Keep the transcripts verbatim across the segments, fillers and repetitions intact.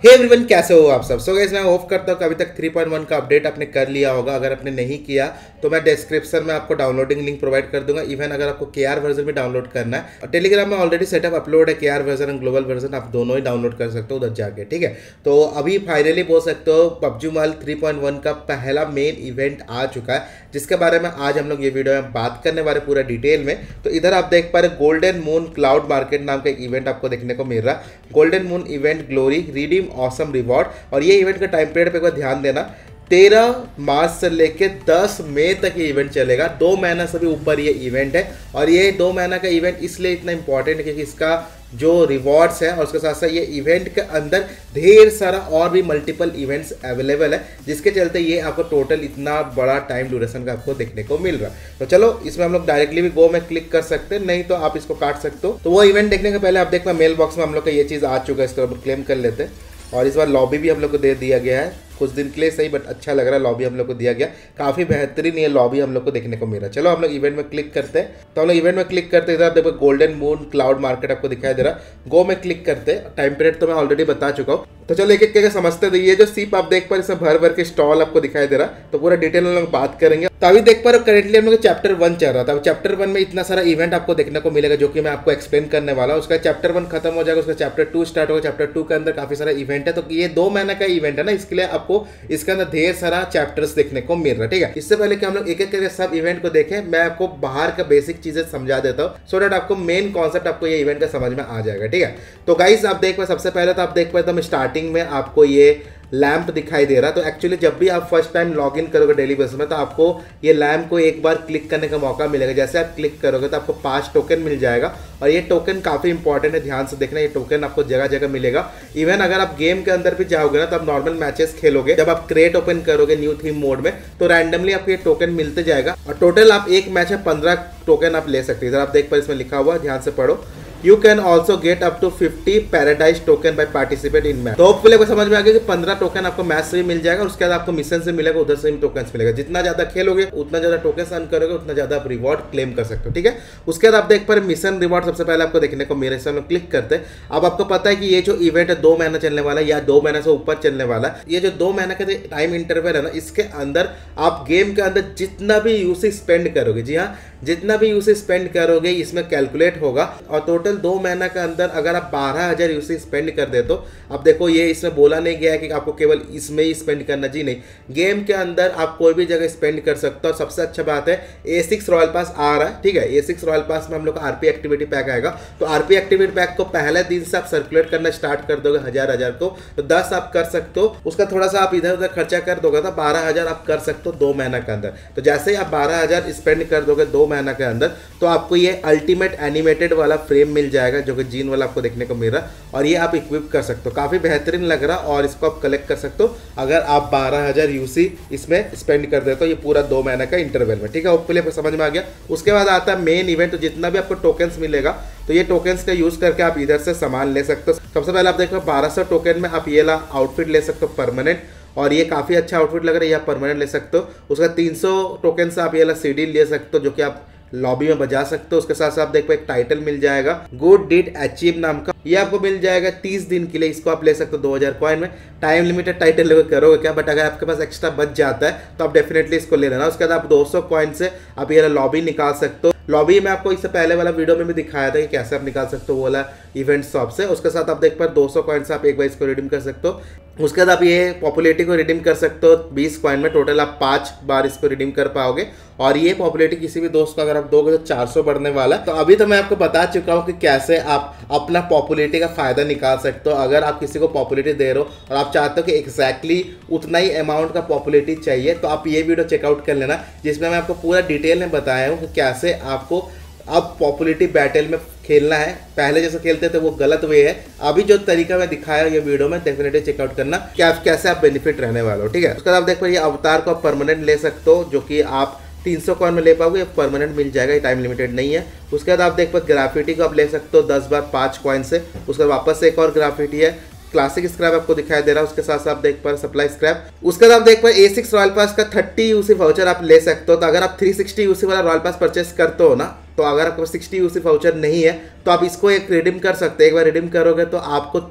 Hey everyone, कैसे हो आप सब। सो गाइस, मैं होप करता हूँ कि अभी तक थ्री पॉइंट वन का अपडेट आपने कर लिया होगा। अगर आपने नहीं किया तो मैं डिस्क्रिप्शन में आपको डाउनलोडिंग लिंक प्रोवाइड कर दूंगा। इवन अगर आपको के आर वर्जन भी डाउनलोड करना है, और टेलीग्राम में ऑलरेडी सेटअप अपलोड है, K R version and global version आप दोनों ही डाउनलोड कर सकते हो उधर जाके, ठीक है। तो अभी फाइनली बोल सकते हो PUBG mobile three point one का पहला मेन इवेंट आ चुका है, जिसके बारे में आज हम लोग ये वीडियो में बात करने वाले पूरा डिटेल में। तो इधर आप देख पा रहे गोल्डन मून क्लाउड मार्केट नाम का एक इवेंट आपको देखने को मिल रहा है। Golden moon event glory redeem awesome reward, और ये इवेंट का टाइम पीरियड पे एक बार ध्यान देना, तेरह मार्च से लेके दस मई तक ये इवेंट चलेगा। दो महीना से भी ऊपर ये इवेंट है, और ये दो महीना का इवेंट इसलिए इतना इंपॉर्टेंट है क्योंकि इसका जो रिवॉर्ड्स है और उसके साथ साथ ये इवेंट के अंदर ढेर सारा और भी मल्टीपल इवेंट्स अवेलेबल है, जिसके चलते ये आपको टोटल इतना बड़ा टाइम ड्यूरेशन का आपको देखने को मिल रहा है। तो चलो इसमें हम लोग डायरेक्टली भी गो में क्लिक कर सकते हैं, नहीं तो आप इसको काट सकते हो। तो वो इवेंट देखने के पहले आप देखना मेल बॉक्स में हम लोग का ये चीज़ आ चुका है, इसको क्लेम कर लेते हैं। और इस बार लॉबी भी हम लोग को दे दिया गया है, कुछ दिन के लिए सही बट अच्छा लग रहा है। लॉबी हम लोग को दिया गया, काफ़ी बेहतरीन ये लॉबी हम लोग को देखने को मिला। चलो हम लोग इवेंट में क्लिक करते हैं। तो हम लोग इवेंट में क्लिक करते इधर देखो गोल्डन मून क्लाउड मार्केट आपको दिखाई दे रहा है। गो में क्लिक करते हैं। टाइम पीरियड तो मैं ऑलरेडी बता चुका हूँ, तो चलो एक एक करके समझते थे। ये जो सीप आप देख पा रहे, इसमें भर भर के स्टॉल आपको दिखाई दे रहा है, तो पूरा डिटेल में लोग बात करेंगे। तो अभी देख पा रहे हो करेंटली हम लोग चैप्टर वन चल रहा था। चैप्टर वन में इतना सारा इवेंट आपको देखने को मिलेगा, जो कि मैं आपको एक्सप्लेन करने वाला हूँ। उसका चैप्टर वन खत्म हो जाएगा, उसका चैप्टर टू स्टार्ट होगा। चैप्टर टू के अंदर काफी सारा इवेंट है, तो ये दो महीने का इवेंट है ना, इसके लिए आपको इसके अंदर ढेर सारा चैप्टर्स देखने को मिल रहा है, ठीक है। इससे पहले कि हम लोग एक एक करके सब इवेंट को देखें, मैं आपको बाहर का बेसिक चीजें समझा देता हूँ, सो दैट आपको मेन कॉन्सेप्ट आपको ये इवेंट का समझ में आ जाएगा, ठीक है। तो गाइस आप देख पाए, सबसे पहले तो आप देख पाए तो स्टार्टिंग में आपको ये लैंप दिखाई दे रहा है। तो एक्चुअली जब भी आप फर्स्ट टाइम लॉग इन करोगे डेली बेसिस में, तो आपको ये लैंप को एक बार क्लिक करने का मौका मिलेगा। जैसे आप क्लिक करोगे तो आपको पांच टोकन मिल जाएगा, और ये टोकन काफी इंपॉर्टेंट है, ध्यान से देखना। ये टोकन आपको जगह जगह मिलेगा। इवन अगर आप गेम के अंदर भी जाओगे ना, तो आप नॉर्मल मैचेस खेलोगे, जब आप क्रेट ओपन करोगे न्यू थीम मोड में, तो रैंडमली आपको ये टोकन मिलते जाएगा। और टोटल आप एक मैच में पंद्रह टोकन आप ले सकते हैं। इधर आप देख पाए, इसमें लिखा हुआ, ध्यान से पढ़ो। You can also get up to fifty paradise token by participate in match. तो होपफुली आपको समझ में आ गया कि पंद्रह टोकन आपको मैच से भी मिल जाएगा, उसके बाद आपको मिशन से मिलेगा, उधर से भी टोकन मिलेगा। जितना ज्यादा खेलोगे उतना ज्यादा टोकन अर्न करोगे, उतना ज्यादा आप रिवॉर्ड क्लेम कर सकते हो, ठीक है। उसके बाद आप देख पा रहे मिशन रिवॉर्ड सबसे पहले आपको देखने को मेरे सामने क्लिक करते हैं। अब आपको पता है कि ये जो इवेंट है दो महीना चलने वाला है, या दो महीने से ऊपर चलने वाला है। ये जो दो महीने का टाइम इंटरवल है ना, इसके अंदर आप गेम के अंदर जितना भी यूसेज स्पेंड करोगे, जी हाँ, जितना भी यूसेज स्पेंड करोगे इसमें कैलकुलेट होगा। और टोटल दो महीना के अंदर अगर आप बारह हजार यूसेज स्पेंड कर दे, तो अब देखो ये इसमें बोला नहीं गया है कि आपको केवल इसमें ही स्पेंड करना, जी नहीं, गेम के अंदर आप कोई भी जगह स्पेंड कर सकते हो। और सबसे अच्छा बात है ए सिक्स रॉयल पास आ रहा है, ठीक है। ए सिक्स रॉयल पास में हम लोग का आरपी एक्टिविटी पैक आएगा, तो आरपी एक्टिविटी पैक को पहले दिन से आप सर्कुलेट करना स्टार्ट कर दोगे हजार हजार को, तो दस आप कर सकते हो। उसका थोड़ा सा आप इधर उधर खर्चा कर दोगे तो बारह हजार आप कर सकते हो दो महीना के अंदर। तो जैसे ही आप बारह हजार स्पेंड कर दोगे दो महीना के अंदर, तो आपको ये अल्टीमेट एनिमेटेड वाला फ्रेम मिल जाएगा, जो कि जीन वाला आपको देखने को मिल रहा है, और ये आप इक्विप कर सकते हो। काफी बेहतरीन लग रहा, और इसको आप कलेक्ट कर सकते हो अगर आप बारह हजार यूसी इसमें स्पेंड कर देते हो, ये पूरा दो महीने का इंटरवल में, ठीक है। होपफुली आपको समझ में आ गया। उसके बाद आता है मेन इवेंट। तो जितना भी आपको टोकन्स मिलेगा, तो ये टोकन्स का यूज करके आप इधर से सामान ले सकते हो। सबसे पहले आप देखो बारह सौ टोकन में आप ये ला आउटफिट ले सकते हो परमानेंट, और ये काफी अच्छा आउटफिट लग रहा है, ये आप परमानेंट ले सकते हो। उसका तीन सौ टोकन से आप ये ला सीडी ले सकते हो, जो कि आप लॉबी में बजा सकते हो। उसके साथ साथ आप देखो एक टाइटल मिल जाएगा गुड डिड अचीव नाम का, ये आपको मिल जाएगा तीस दिन के लिए। इसको आप ले सकते हो दो हजार कॉइन में। टाइम लिमिटेड टाइटल लेकर करोगे क्या, बट अगर आपके पास एक्स्ट्रा बच जाता है तो आप डेफिनेटली इसको ले लेना। उसके बाद आप दो सौ कॉइन से आप ये लॉबी निकाल सकते हो। लॉबी में आपको इससे पहले वाला वीडियो में भी दिखाया था कि कैसे आप निकाल सकते हो वो वाला इवेंट शॉप से। उसके साथ आप देख पाए दो सौ कॉइन से आप एक बार इसको रिडीम कर सकते हो। उसके बाद आप ये पॉपुलैरिटी को रिडीम कर सकते हो बीस कॉइन में। टोटल आप पांच बार इसको रिडीम कर पाओगे, और ये पॉपुलैरिटी किसी भी दोस्त को अगर आप दोगे तो चार सौ बढ़ने वाला है। तो अभी तो मैं आपको बता चुका हूँ कि कैसे आप अपना पॉपुलैरिटी का फायदा निकाल सकते हो। अगर आप किसी को पॉपुलैरिटी दे रहे हो और आप चाहते हो कि एग्जैक्टली उतना ही अमाउंट का पॉपुलैरिटी चाहिए, तो आप ये वीडियो चेकआउट कर लेना, जिसमें मैं आपको पूरा डिटेल में बताया हूँ कि कैसे आपको अब पॉपुलैरिटी बैटल में खेलना है। पहले जैसे खेलते थे वो गलत वे है, अभी जो तरीका मैं दिखाया ये वीडियो में डेफिनेटली चेकआउट करना क्या कैसे आप बेनिफिट रहने वाले हो, ठीक है। उसके बाद आप देखो ये अवतार को आप परमानेंट ले सकते हो, जो कि आप तीन सौ कॉइन में ले पाओगे, परमानेंट मिल जाएगा, ये टाइम लिमिटेड नहीं है। उसके बाद आप देख पाओ ग्राफिटी को आप ले सकते हो दस बार पाँच कॉइन से। उसके बाद वापस से एक और ग्राफिटी है, क्लासिक स्क्रैप आपको दिखाई दे रहा है। उसके साथ साथ आप देख पा रहे सप्लाई स्क्रैप। उसके बाद आप देख पा रहे ए सिक्स रॉयल पास का थर्टी यूसी वाउचर आप ले सकते हो। तो अगर आप थ्री सिक्सटी यूसी वाला रॉयल पास परचेस करते हो ना, तो अगर आपके पास सिक्सटी यूसी वाउचर नहीं है तो आप इसको एक रिडीम कर सकते हैं। एक बार रिडीम करोगे तो आपको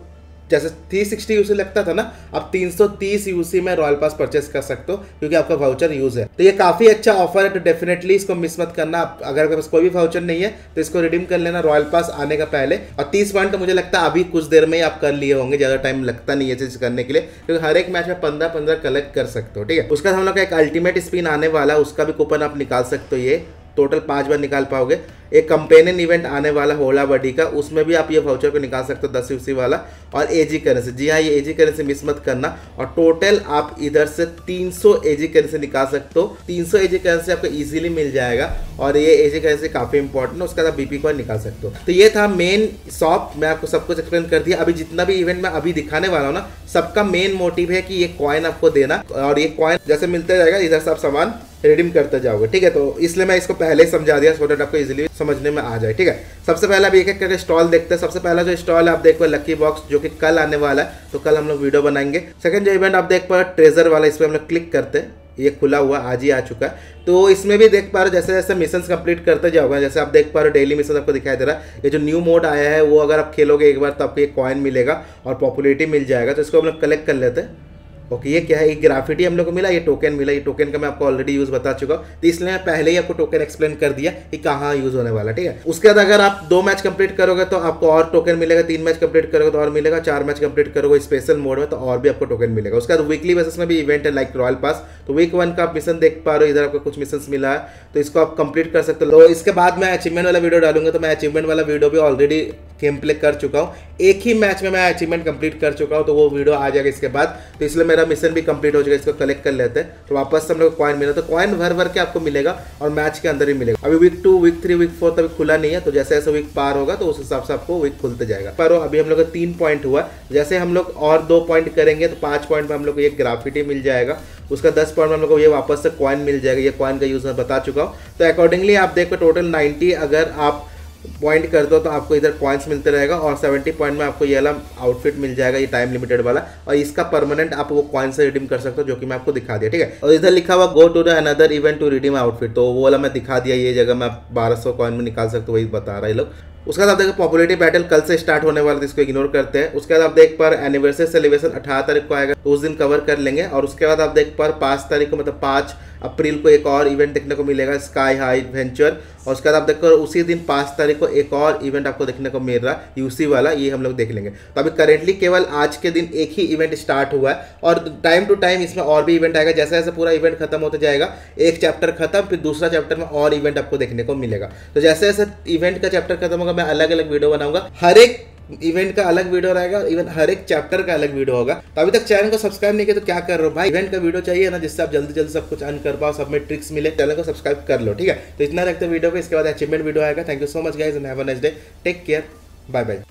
जैसे थ्री सिक्सटी यूसी लगता था ना, अब तीन सौ तीस यूसी में रॉयल पास परचेस कर सकते हो क्योंकि आपका वाउचर यूज है। तो ये काफी अच्छा ऑफर है, तो डेफिनेटली इसको मिस मत करना। अगर आपके पास कोई भी वाउचर नहीं है तो इसको रिडीम कर लेना रॉयल पास आने का पहले। और तीस पॉइंट तो मुझे लगता है अभी कुछ देर में ही आप कर लिए होंगे, ज्यादा टाइम लगता नहीं है चीज करने के लिए, क्योंकि हर एक मैच में पंद्रह पंद्रह कलेक्ट कर सकते हो। ठीक है, उसका हम लोग का एक अल्टीमेट स्पिन आने वाला है, उसका भी कूपन आप निकाल सकते हो। ये टोटल पांच बार निकाल पाओगे। एक कंपेनियन इवेंट आने वाला होला बडी का, उसमें भी आप ये वाउचर को निकाल सकते हो दस यूसी वाला। और एजी करेंसी, जी हाँ ये एजी करेंसी मिस मत करना। और टोटल आप इधर से तीन सौ एजी करेंसी निकाल सकते हो। तीन सौ एजी करेंसी आपको इजीली मिल जाएगा और ये एजी करेंसी काफी इंपॉर्टेंट है। उसका आप बीपी कॉइन निकाल सकते हो। तो ये था मेन शॉप, मैं आपको सब कुछ एक्सप्लेन कर दिया। अभी जितना भी इवेंट मैं अभी दिखाने वाला हूँ ना, सबका मेन मोटिव है कि ये कॉइन आपको देना, और ये कॉइन जैसे मिलते जाएगा इधर से आप सामान रिडीम करते जाओगे। ठीक है, तो इसलिए मैं इसको पहले ही समझा दिया सो दैट आपको इजीली समझने में आ जाए। ठीक है, सबसे पहले आप एक एक करके स्टॉल देखते हैं। सबसे पहला जो स्टॉल है आप देख पा लकी बॉक्स, जो कि कल आने वाला है, तो कल हम लोग वीडियो बनाएंगे। सेकंड जो इवेंट आप देख पा ट्रेजर वाला, इस पर हम लोग क्लिक करते हैं, ये खुला हुआ आज ही आ चुका है। तो इसमें भी देख पा रहे हो जैसे जैसे मिशंस कंप्लीट करते जाओगे, जैसे आप देख पा रहे हो डेली मिशन आपको दिखाई दे रहा है। ये जो न्यू मोड आया है वो अगर आप खेलोगे एक बार तो आपको ये कॉइन मिलेगा और पॉपुलैरिटी मिल जाएगा। तो इसको हम लोग कलेक्ट कर लेते हैं। ओके, ये क्या है, ये ग्राफिटी हम लोग को मिला, ये टोकन मिला। ये टोकन का मैं आपको ऑलरेडी यूज बता चुका हूँ, तो इसलिए मैं पहले ही आपको टोकन एक्सप्लेन कर दिया कि कहाँ यूज होने वाला। ठीक है, उसके बाद अगर आप दो मैच कंप्लीट करोगे तो आपको और टोकन मिलेगा, तीन मैच कंप्लीट करोगे तो और मिलेगा, चार मैच कंप्लीट करोगे स्पेशल मोड में तो और भी आपको टोकन मिलेगा। उसके बाद वीकली बेसिस में भी इवेंट है लाइक रॉयल पास। तो वीक वन का आप मिशन देख पा रहे हो, इधर आपको कुछ मिशन मिला है तो इसको आप कंप्लीट कर सकते हो। तो इसके बाद मैं अचीवमेंट वाला वीडियो डालूंगा, तो मैं अचीवमेंट वाला वीडियो भी ऑलरेडी गेम प्ले कर चुका हूँ। एक ही मैच में मैं अचीवमेंट कंप्लीट कर चुका हूँ, तो वो वीडियो आ जाएगा इसके बाद। तो इसलिए मेरा मिशन भी कंप्लीट हो चुका है। इसको कलेक्ट कर लेते हैं तो वापस से हम लोग कॉइन मिला, तो कॉइन भर भर के आपको मिलेगा और मैच के अंदर ही मिलेगा। अभी week two, week three, week four तभी खुला नहीं है, तो जैसे जैसे वीक पार होगा तो उस हिसाब से आपको वीक खुलते जाएगा। पर अभी हम लोग का तीन पॉइंट हुआ, जैसे हम लोग और दो पॉइंट करेंगे तो पांच पॉइंट में हम लोग को ये ग्राफिटी मिल जाएगा। उसका दस पॉइंट में हम लोग को ये वापस से कॉइन मिल जाएगा। ये कॉइन का यूज मैं बता चुका हूँ। तो अकॉर्डिंगली आप देखो टोटल नाइन्टी अगर आप पॉइंट कर दो तो आपको इधर कॉइन्स मिलते रहेगा, और सत्तर पॉइंट में आपको ये वाला आउटफिट मिल जाएगा, ये टाइम लिमिटेड वाला। और इसका परमानेंट आप वो कॉइन से रिडीम कर सकते हो, जो कि मैं आपको दिखा दिया। ठीक है, और इधर लिखा हुआ go to the another event to redeem outfit, तो वो वाला मैं दिखा दिया। ये जगह मैं बारह सौ कॉइन में निकाल सकते हो, वही बता रहा है लोग। उसके बाद आप देखो पॉपुलैरिटी बैटल कल से स्टार्ट होने वाला है, इसको इग्नोर करते हैं। उसके बाद आप देख पर एनिवर्सरी सेलिब्रेशन अठारह तारीख को आएगा, तो उस दिन कवर कर लेंगे। और उसके बाद आप देख पर पाँच तारीख को मतलब पाँच अप्रैल को एक और इवेंट देखने को मिलेगा, स्काई हाई एडवेंचर। और उसके बाद आप देखो उसी दिन पाँच तारीख को एक और इवेंट आपको देखने को मिल रहा है यूसी वाला, ये हम लोग देख लेंगे। तो अभी करेंटली केवल आज के दिन एक ही इवेंट स्टार्ट हुआ है, और टाइम टू टाइम इसमें और भी इवेंट आएगा। जैसे जैसे पूरा इवेंट खत्म होता जाएगा, एक चैप्टर खत्म, फिर दूसरा चैप्टर में और इवेंट आपको देखने को मिलेगा। तो जैसे जैसे इवेंट का चैप्टर खत्म होगा मैं अलग अलग वीडियो बनाऊंगा, हर एक इवेंट का अलग वीडियो रहेगा, इवन हर एक चैप्टर का अलग वीडियो होगा। तो अभी तक चैनल को सब्सक्राइब नहीं किया तो क्या कर रहे हो भाई, इवेंट का वीडियो चाहिए ना जिससे आप जल्दी जल्दी सब कुछ अर्न कर पाओ, सब में ट्रिक्स मिले, चैनल को सब्सक्राइब कर लो। ठीक है, तो इतना रखते वीडियो को, इसके बाद अचीवमेंट वीडियो आएगा। Thank you so much guys and have a nice day, take care, bye bye.